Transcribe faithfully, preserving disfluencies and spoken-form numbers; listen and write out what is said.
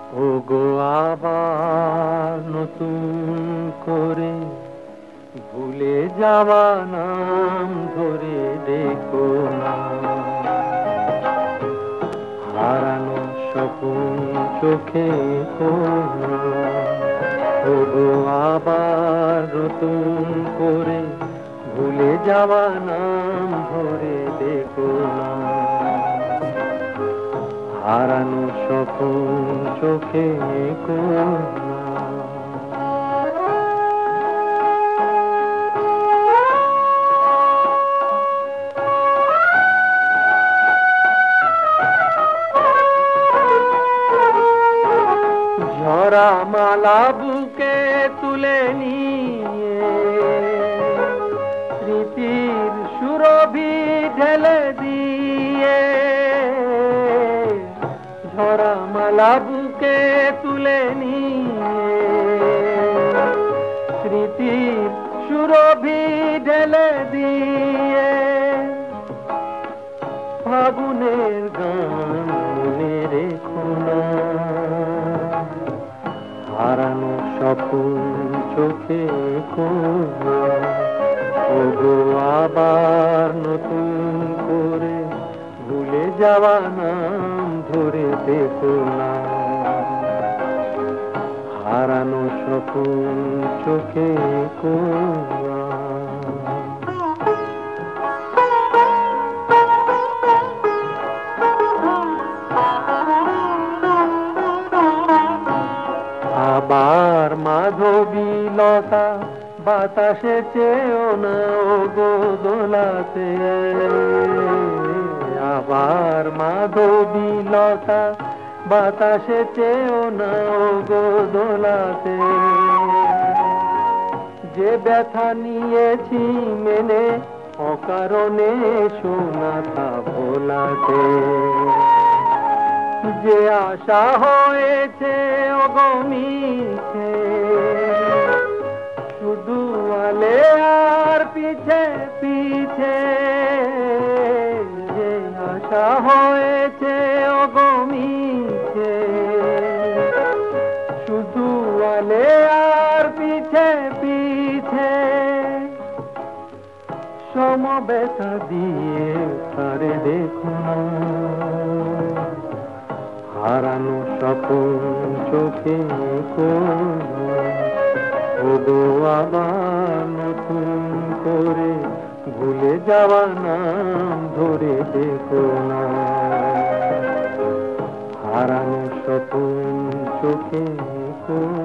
ওগো আবার নতুন করে ভুলে যাওয়া নাম ধরে ডেকো না। হারানো স্বপ্ন চোখে কোনা। ওগো আবার নতুন করে ভুলে যাওয়া নাম ধরে ডেকো না। হারানো স্বপ্ন চোখে কোনা। ঝরা মালা বুকে তুলে নিয়ে স্মৃতির সুরভি ঢেলে দিয়ে। ঝরা মালা বুকে তুলে নিয়ে স্মৃতির সুরভি ঢেলে দিয়ে। ফাগুনের গান মনে রেখো না। হারানো স্বপ্ন চোখে কোনা। ওগো আবার নতুন করে ভুলে যাওয়া নাম ধরে দেখো না। হারানো স্বপ্ন চোখে কোনা। আবার মাধবীলতা বাতাসে চেয়েও না ওগো দোলাতে। আবার মাধবীলতা বাতাসে চেয়েও না ওগো দোলাতে। যে ব্যথা নিয়েছি মেনে অকারণে শোনা তা ভোলাতে। যে আশা হয়েছে ওগো মিছে শুধু আলে আর পিছে পিছে। যে আশা হয়েছে ওগো মিছে শুধু আলে আর পিছে পিছে। সমবেতা দিয়ে তারে দেখো না। হারানো স্বপ্ন চোখে কোনা। ওগো আবার নতুন করে ভুলে যাওয়া নাম ধরে দেখো না। হারানো স্বপ্ন চোখে কোনা।